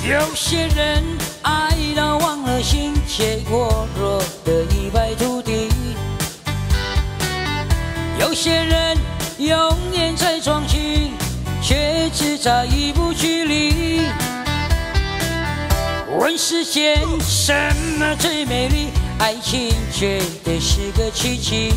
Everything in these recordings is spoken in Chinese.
有些人爱到忘了心，结果落得一败涂地；有些人永远在闯进，却只差一步距离。问世间什么最美丽？爱情绝对是个奇迹。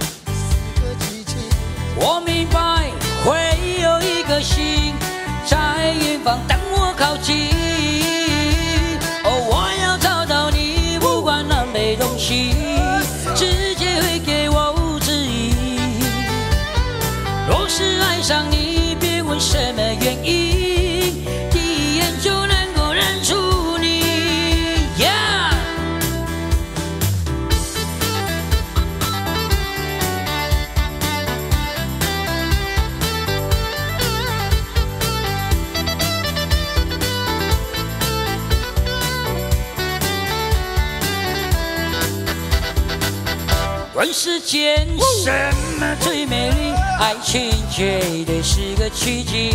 我明白会有一个心在远方等我靠近。哦，我要找到你，不管南北东西，直接会给我指引。若是爱上你，别问什么原因，第一眼就能够认出你。Yeah! 问世间什么最美丽？爱情绝对是个奇迹。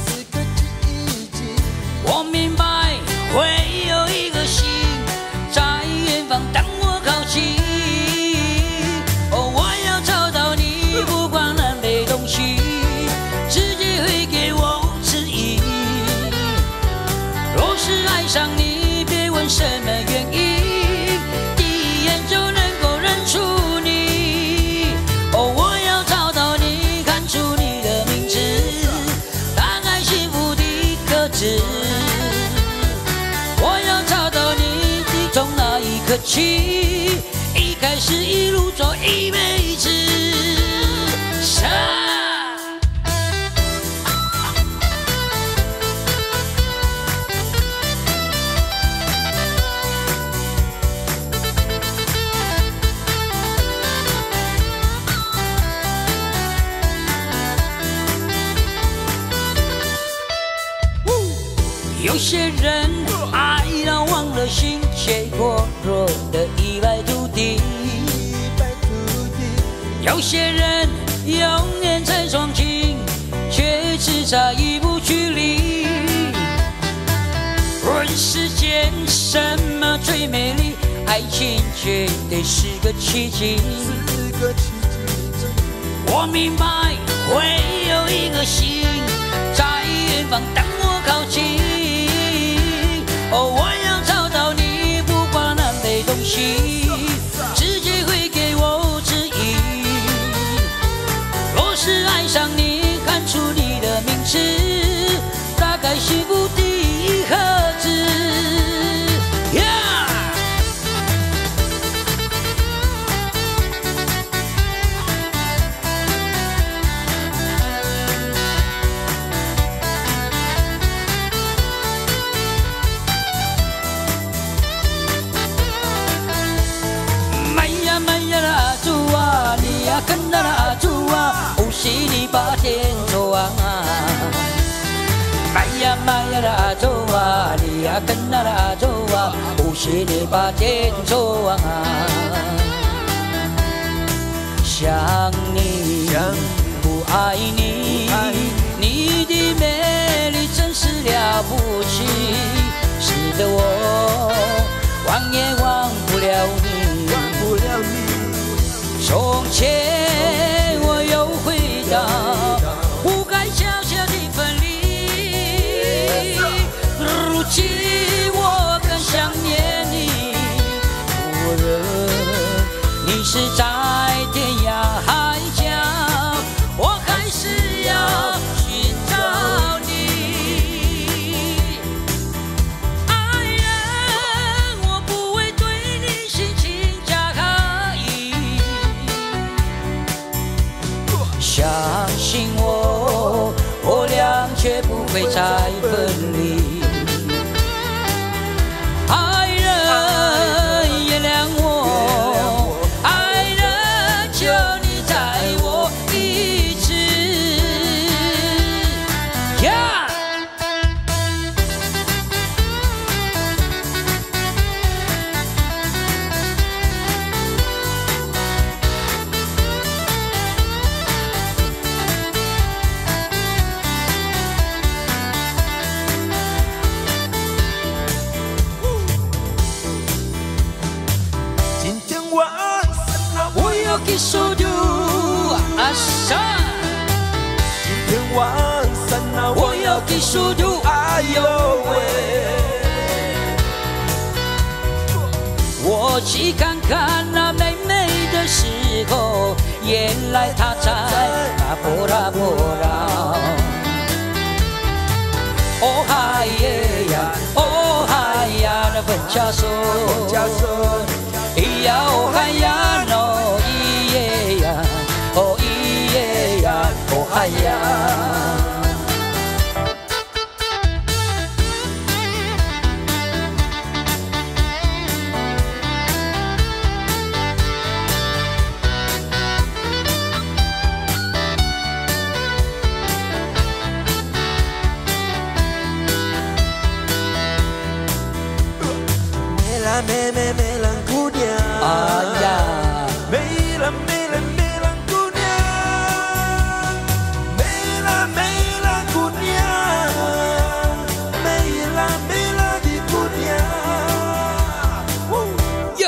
我明白会有一个心在远方等我靠近。哦，我要找到你，不管南北东西，直接会给我指引。若是爱上你，别问什么原因，第一眼就能够认出你。哦，我要找到你，看出你的名字，打开幸福的格子。我要找到你，从那一刻起，一开始一路走一辈子。有些人爱到忘了心，结果落得一败涂地；有些人永远在闯进，却只差一步距离。问世间什么最美丽？爱情绝对是个奇迹。我明白会有一个心在远方等我靠近。哦，我要找到你，不管南北东西，直接会给我指引。若是爱上你，看出你的名字，打开幸福的盒子。Yeah! 跟那拉住啊，有时你把天做啊，买呀拉住啊，你呀跟那拉住啊，有时你把天做啊，想你不爱你，你的美丽真是了不起，使得我忘也忘不了你。从前我又回到不该小小的分离，如今我更想念你。无论你是在天涯海角，我还是要寻找你。爱人，我不会对你心情加刻意。相信我，我俩绝不会再分离。爱人，原谅我，爱人，求你载我一次。Yeah! 万山啊， 我要给速度， 哎呦喂！ 我去看看那美美的时候，原来她在那波拉波拉。哦嗨耶呀，哦嗨呀，那本家说，咿呀哦嗨呀喏，咿耶呀，哦咿耶呀，哦嗨呀。 美兰姑娘， 哎呀， 美兰姑娘，美兰姑娘，美兰的姑娘， 呀，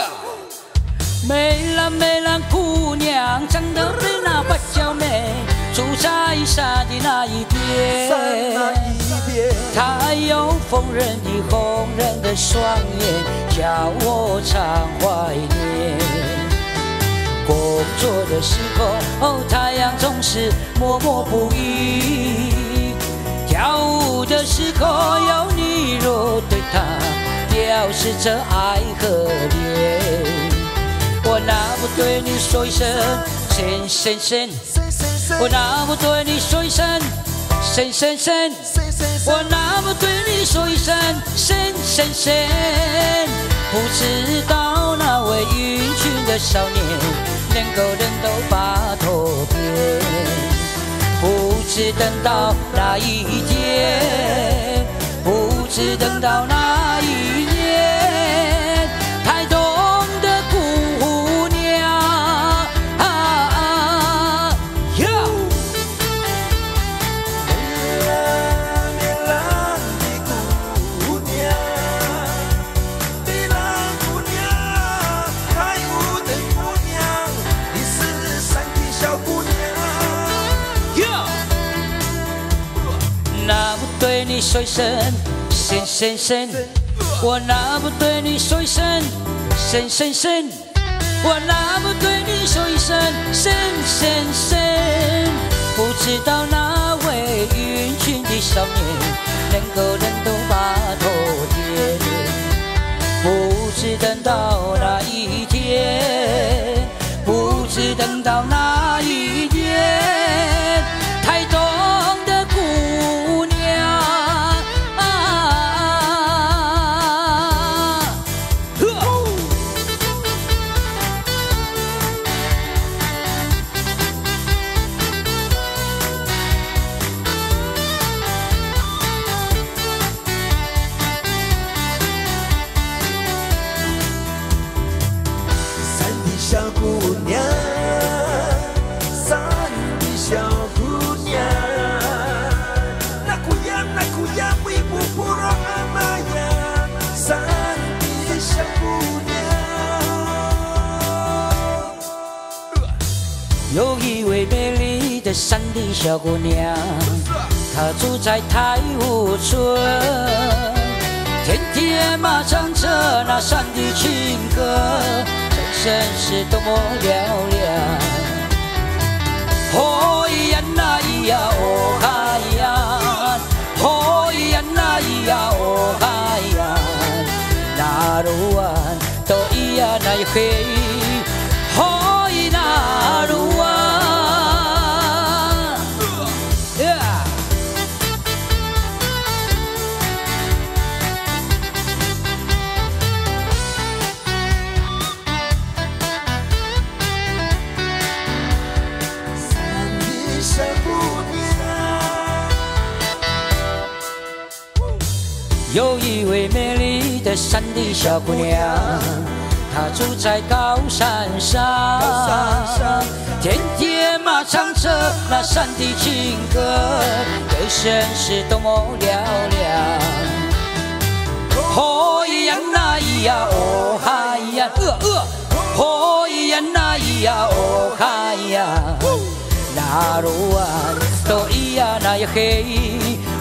美兰姑娘长得比那芭蕉梅，住在山的那一边。她有疯人的红人的双眼，叫我常怀念。工作的时候，太阳总是默默不语；跳舞的时候，有你若对她表示着爱和怜。我那不对你说一声深深深，我那不对你说一声深深深，我那不对你说一声深深深。不知道那位云群的少年能够忍头发头边，不知等到哪一天，不知等到哪一年，台东的姑娘对你说一声深深深，我那不对你说一声深深深，我那不对你说一声深深深。不知道那位云群的少年能够忍头发头点，不知等到哪一天，不知等到哪一天，台东的姑娘。 小姑娘，山的小姑娘，那姑娘为不不让阿妈呀，山的小姑娘。 有一位美丽的山地小姑娘，她住在太武村，天天嘛唱着那山的情歌。真是多么嘹亮！哦咿呀那咿呀哦嗨呀，哦咿呀那咿呀哦嗨呀，那鲁安都咿呀那一嘿，哦咿那鲁安。有一位美丽的山地小姑娘，她住在高山上，天天嘛唱着那山的情歌，歌声是多么嘹亮。哦咿呀那咿呀哦嗨呀，哦咿呀那咿呀哦嗨呀，那鲁安。 都咿呀那呀嘿，